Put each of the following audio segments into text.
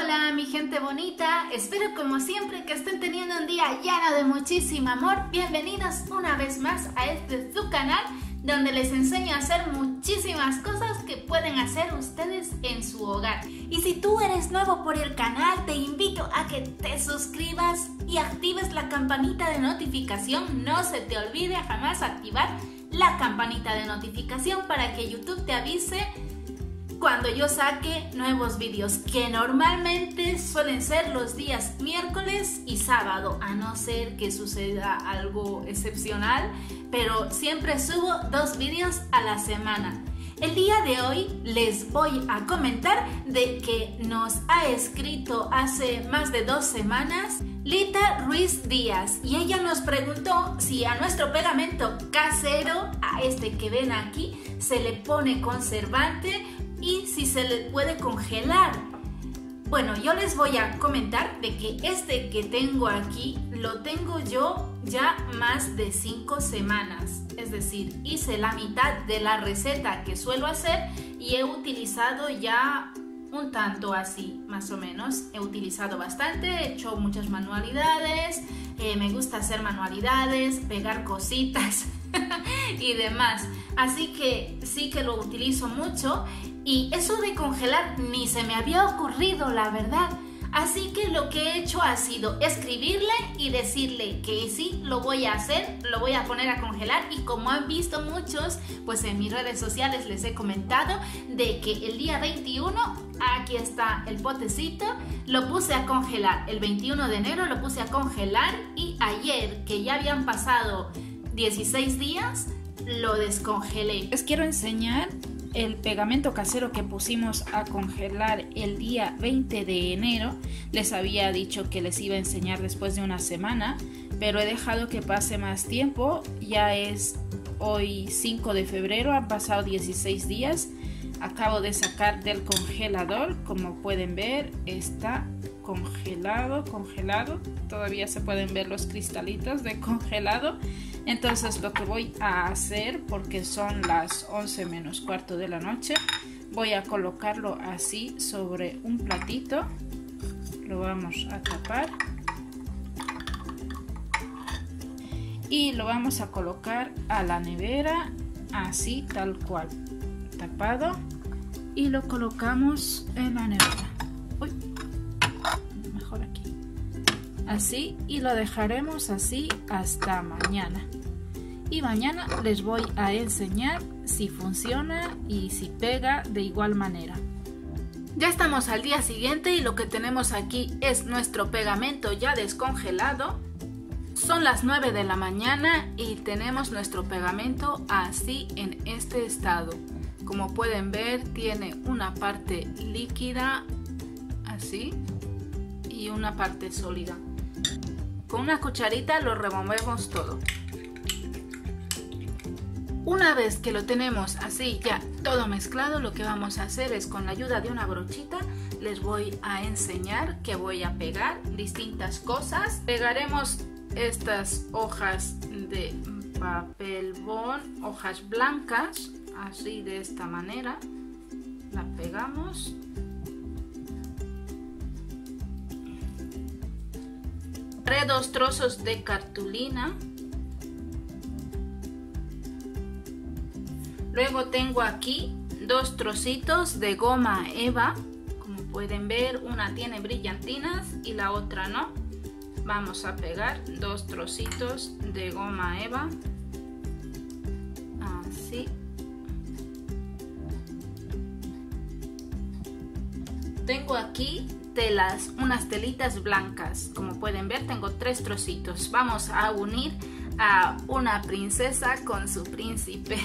Hola mi gente bonita, espero como siempre que estén teniendo un día lleno de muchísimo amor. Bienvenidos una vez más a este su canal donde les enseño a hacer muchísimas cosas que pueden hacer ustedes en su hogar. Y si tú eres nuevo por el canal, te invito a que te suscribas y actives la campanita de notificación. No se te olvide jamás activar la campanita de notificación para que YouTube te avise cuando yo saque nuevos vídeos, que normalmente suelen ser los días miércoles y sábado, a no ser que suceda algo excepcional, pero siempre subo 2 vídeos a la semana. El día de hoy les voy a comentar de que nos ha escrito hace más de 2 semanas Lita Ruiz Díaz, y ella nos preguntó si a nuestro pegamento casero, a este que ven aquí, se le pone conservante y si se le puede congelar. Bueno, yo les voy a comentar de que este que tengo aquí lo tengo yo ya más de 5 semanas. Es decir, hice la mitad de la receta que suelo hacer y he utilizado ya un tanto así, más o menos. He utilizado bastante, he hecho muchas manualidades, me gusta hacer manualidades, pegar cositas y demás. Así que sí que lo utilizo mucho. Y eso de congelar ni se me había ocurrido, la verdad. Así que lo que he hecho ha sido escribirle y decirle que sí, lo voy a hacer, lo voy a poner a congelar. Y como han visto muchos, pues en mis redes sociales les he comentado de que el día 21, aquí está el potecito, lo puse a congelar. El 21 de enero lo puse a congelar y ayer, que ya habían pasado 16 días, lo descongelé. Les quiero enseñar el pegamento casero que pusimos a congelar el día 20 de enero. Les había dicho que les iba a enseñar después de una semana, pero he dejado que pase más tiempo. Ya es hoy 5 de febrero, han pasado 16 días. Acabo de sacar del congelador, como pueden ver, está congelado. Todavía se pueden ver los cristalitos de congelado. Entonces lo que voy a hacer, porque son las 11 menos cuarto de la noche, voy a colocarlo así sobre un platito. Lo vamos a tapar y lo vamos a colocar a la nevera, así tal cual, tapado, y lo colocamos en la nevera. Uy, mejor aquí. Así, y lo dejaremos así hasta mañana. Y mañana les voy a enseñar si funciona y si pega de igual manera. Ya estamos al día siguiente y lo que tenemos aquí es nuestro pegamento ya descongelado. Son las 9 de la mañana y tenemos nuestro pegamento así en este estado. Como pueden ver, tiene una parte líquida así y una parte sólida. Con una cucharita lo removemos todo. Una vez que lo tenemos así ya todo mezclado, lo que vamos a hacer es, con la ayuda de una brochita, les voy a enseñar que voy a pegar distintas cosas. Pegaremos estas hojas de papel bond, hojas blancas, así de esta manera. La pegamos. Haré 2 trozos de cartulina. Luego tengo aquí 2 trocitos de goma eva. Como pueden ver, una tiene brillantinas y la otra no. Vamos a pegar 2 trocitos de goma eva. Así. Tengo aquí unas telitas blancas. Como pueden ver, tengo 3 trocitos. Vamos a unir a una princesa con su príncipe.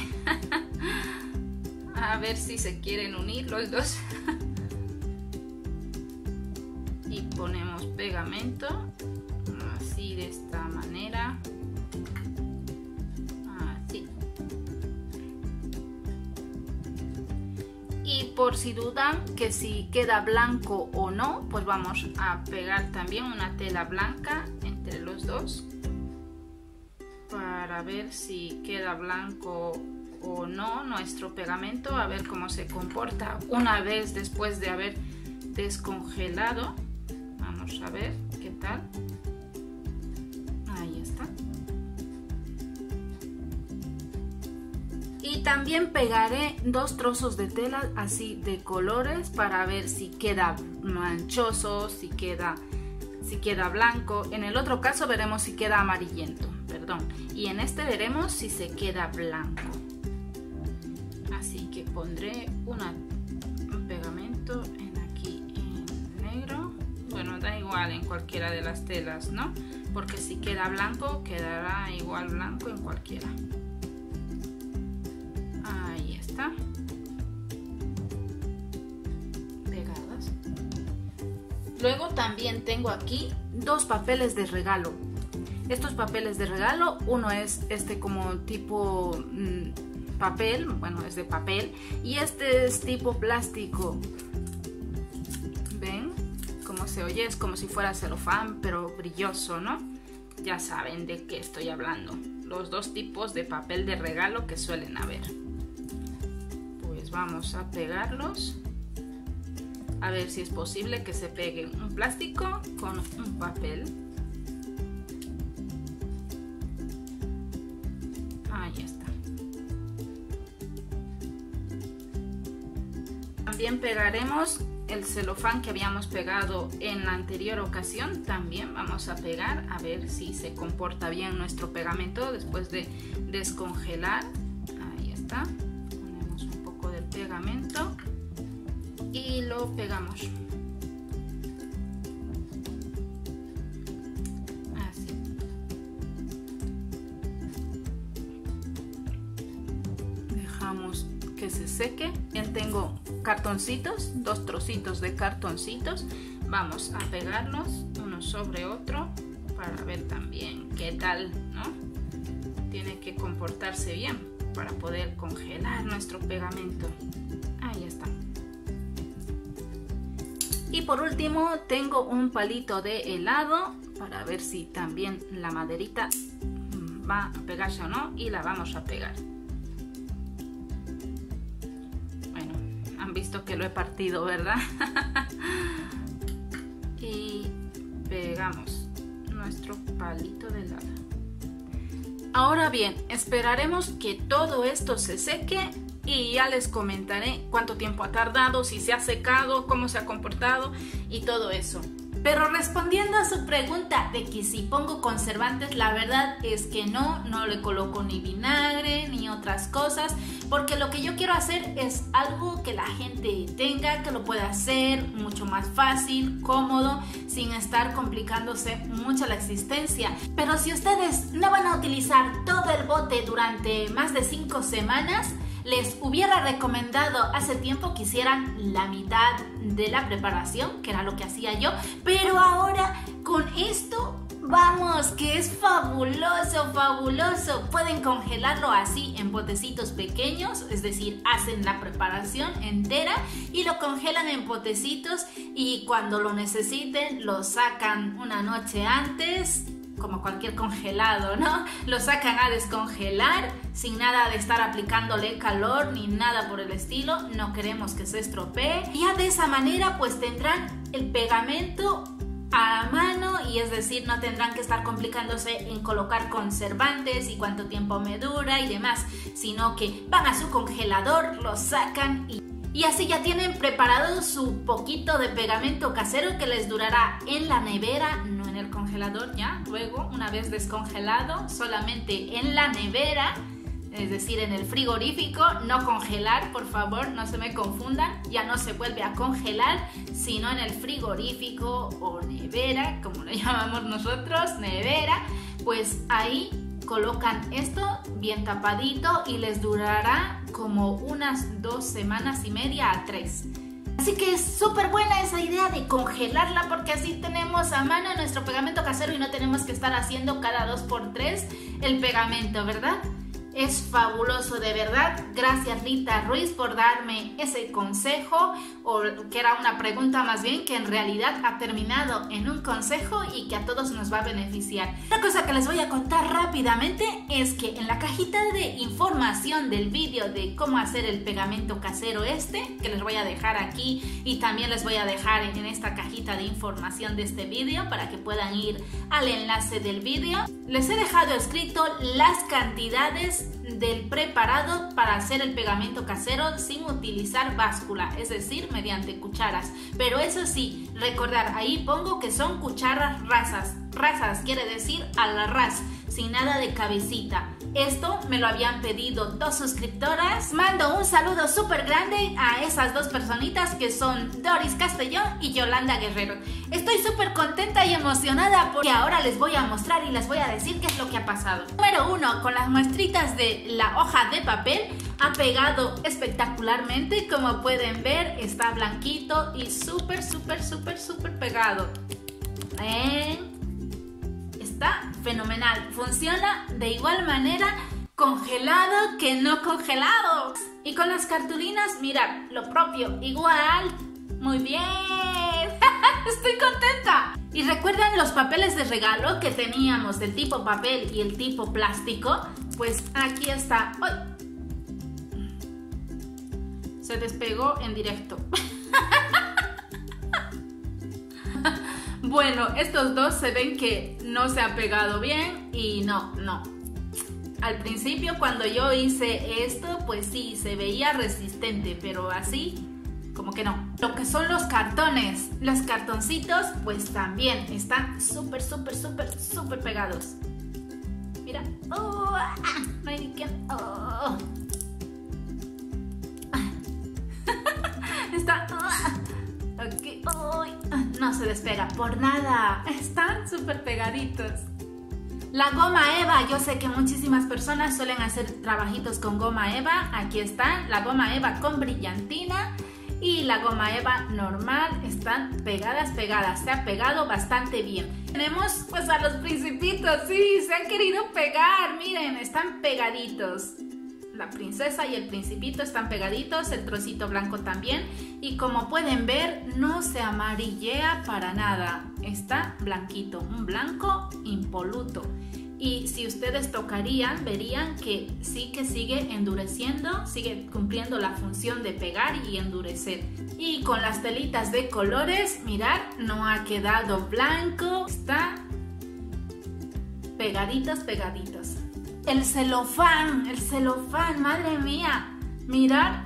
A ver si se quieren unir los dos. Y ponemos pegamento así, de esta manera. Así. Y por si dudan que si queda blanco o no, pues vamos a pegar también una tela blanca entre los dos para ver si queda blanco o no nuestro pegamento, a ver cómo se comporta una vez después de haber descongelado. Vamos a ver qué tal. Ahí está. Y también pegaré 2 trozos de tela así de colores para ver si queda manchoso, si queda blanco. En el otro caso veremos si queda amarillento, perdón. Y en este veremos si se queda blanco. Así que pondré un pegamento aquí en negro. Bueno, da igual en cualquiera de las telas, ¿no? Porque si queda blanco, quedará igual blanco en cualquiera. Ahí está. Pegadas. Luego también tengo aquí 2 papeles de regalo. Estos papeles de regalo, uno es este como tipo papel, bueno, es de papel, y este es tipo plástico. ¿Ven cómo se oye? Es como si fuera celofán, pero brilloso, ¿no? Ya saben de qué estoy hablando. Los 2 tipos de papel de regalo que suelen haber. Pues vamos a pegarlos. A ver si es posible que se peguen un plástico con un papel. Ahí está. También pegaremos el celofán que habíamos pegado en la anterior ocasión. También vamos a pegar a ver si se comporta bien nuestro pegamento después de descongelar. Ahí está. Ponemos un poco de pegamento y lo pegamos. Así. Dejamos que se seque. Bien, tengo cartoncitos, 2 trocitos de cartoncitos. Vamos a pegarlos uno sobre otro para ver también qué tal, ¿no? Tiene que comportarse bien para poder congelar nuestro pegamento. Ahí está. Y por último tengo un palito de helado para ver si también la maderita va a pegarse o no, y la vamos a pegar. Bueno, han visto que lo he partido, ¿verdad? Y pegamos nuestro palito de helado. Ahora bien, esperaremos que todo esto se seque y ya les comentaré cuánto tiempo ha tardado, si se ha secado, cómo se ha comportado y todo eso. Pero respondiendo a su pregunta de que si pongo conservantes, la verdad es que no le coloco ni vinagre ni otras cosas, porque lo que yo quiero hacer es algo que la gente tenga, que lo pueda hacer mucho más fácil, cómodo, sin estar complicándose mucho la existencia. Pero si ustedes no van a utilizar todo el bote durante más de 5 semanas, les hubiera recomendado hace tiempo que hicieran la mitad de la preparación, que era lo que hacía yo, pero ahora con esto, vamos, que es fabuloso, fabuloso. Pueden congelarlo así en botecitos pequeños, es decir, hacen la preparación entera y lo congelan en botecitos, y cuando lo necesiten lo sacan una noche antes, como cualquier congelado, ¿no? Lo sacan a descongelar sin nada de estar aplicándole calor ni nada por el estilo. No queremos que se estropee. Y ya de esa manera pues tendrán el pegamento a mano, y es decir, no tendrán que estar complicándose en colocar conservantes y cuánto tiempo me dura y demás, sino que van a su congelador, lo sacan y así ya tienen preparado su poquito de pegamento casero que les durará en la nevera, no en el congelador ya. Luego, una vez descongelado, solamente en la nevera, es decir, en el frigorífico. No congelar, por favor, no se me confundan. Ya no se vuelve a congelar, sino en el frigorífico o nevera, como lo llamamos nosotros, nevera. Pues ahí colocan esto bien tapadito y les durará como unas 2 semanas y media a 3. Así que es súper buena esa idea de congelarla, porque así tenemos a mano nuestro pegamento casero y no tenemos que estar haciendo cada 2 por 3 el pegamento, ¿verdad? Es fabuloso, de verdad. Gracias, Rita Ruiz, por darme ese consejo, o que era una pregunta más bien, que en realidad ha terminado en un consejo y que a todos nos va a beneficiar. Otra cosa que les voy a contar rápidamente es que en la cajita de información del vídeo de cómo hacer el pegamento casero que les voy a dejar aquí, y también les voy a dejar en esta cajita de información de este vídeo para que puedan ir al enlace del vídeo, les he dejado escrito las cantidades del preparado para hacer el pegamento casero sin utilizar báscula, es decir, mediante cucharas. Pero eso sí, recordar, ahí pongo que son cucharas rasas. Rasas quiere decir al ras, sin nada de cabecita. Esto me lo habían pedido 2 suscriptoras. Mando un saludo súper grande a esas 2 personitas, que son Doris Castellón y Yolanda Guerrero. Estoy súper contenta y emocionada porque ahora les voy a mostrar y les voy a decir qué es lo que ha pasado. Número 1, con las muestritas de la hoja de papel ha pegado espectacularmente. Como pueden ver, está blanquito y súper pegado. Está fenomenal, funciona de igual manera congelado que no congelado. Y con las cartulinas, mirad, lo propio, igual. Muy bien. Estoy contenta. Y recuerdan los papeles de regalo que teníamos del tipo papel y el tipo plástico. Pues aquí está. ¡Ay! Se despegó en directo. Bueno, estos dos se ven que no se ha pegado bien y no. Al principio cuando yo hice esto, pues sí, se veía resistente, pero así como que no. Lo que son los cartones, los cartoncitos, pues también están súper pegados. Mira. Oh, no hay ni que... Oh. Está... Aquí. Oh, no se despega por nada. Están súper pegaditos. La goma eva, yo sé que muchísimas personas suelen hacer trabajitos con goma eva. Aquí están, la goma eva con brillantina y la goma eva normal. Están pegadas. Se ha pegado bastante bien. Tenemos pues a los principitos, sí, se han querido pegar. Miren, están pegaditos. La princesa y el principito están pegaditos, el trocito blanco también, y como pueden ver no se amarillea para nada, está blanquito, un blanco impoluto. Y si ustedes tocarían, verían que sí que sigue endureciendo, sigue cumpliendo la función de pegar y endurecer. Y con las telitas de colores, mirad, no ha quedado blanco, está pegaditos. El celofán, madre mía, mirad,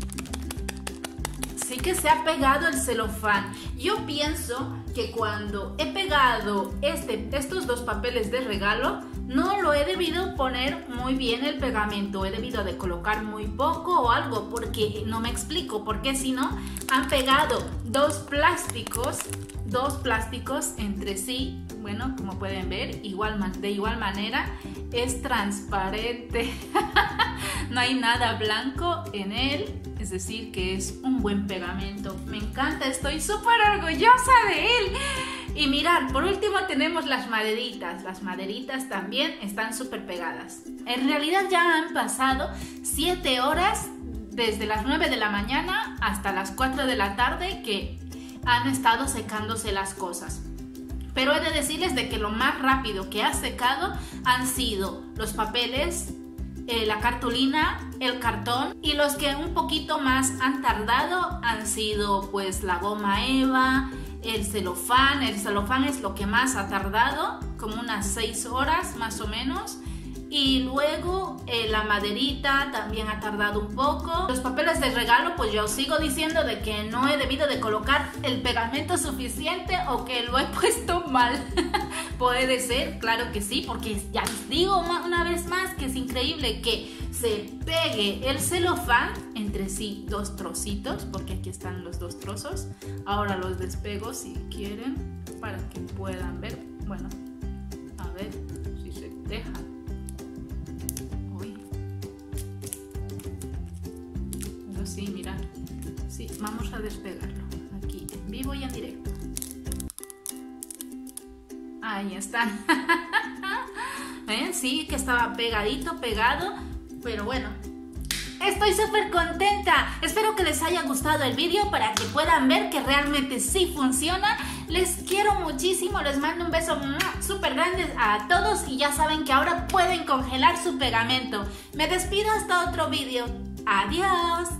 sí que se ha pegado el celofán. Yo pienso que cuando he pegado estos 2 papeles de regalo, no lo he debido poner muy bien el pegamento, he debido de colocar muy poco o algo, porque no me explico, porque si no, han pegado 2 plásticos entre sí. Bueno, como pueden ver, de igual manera es transparente. No hay nada blanco en él, es decir que es un buen pegamento. Me encanta, estoy súper orgullosa de él. Y mirad, por último tenemos las maderitas. Las maderitas también están súper pegadas. En realidad ya han pasado 7 horas desde las 9 de la mañana hasta las 4 de la tarde que han estado secándose las cosas. Pero he de decirles de que lo más rápido que ha secado han sido los papeles, la cartulina, el cartón, y los que un poquito más han tardado han sido pues la goma eva, el celofán. El celofán es lo que más ha tardado, como unas 6 horas más o menos. Y luego la maderita también ha tardado un poco. Los papeles de regalo, pues yo sigo diciendo de que no he debido de colocar el pegamento suficiente o que lo he puesto mal. Puede ser, claro que sí, porque ya les digo una vez más que es increíble que se pegue el celofán entre sí 2 trocitos, porque aquí están los 2 trozos. Ahora los despego si quieren para que puedan ver. Bueno, a ver si se deja. Sí, mirad, sí, vamos a despegarlo aquí en vivo y en directo. Ahí están. ¿Ven? Sí, que estaba pegadito, pegado, Pero bueno, estoy súper contenta. Espero que les haya gustado el vídeo para que puedan ver que realmente sí funciona. Les quiero muchísimo, les mando un beso súper grande a todos y ya saben que ahora pueden congelar su pegamento. Me despido hasta otro vídeo. Adiós.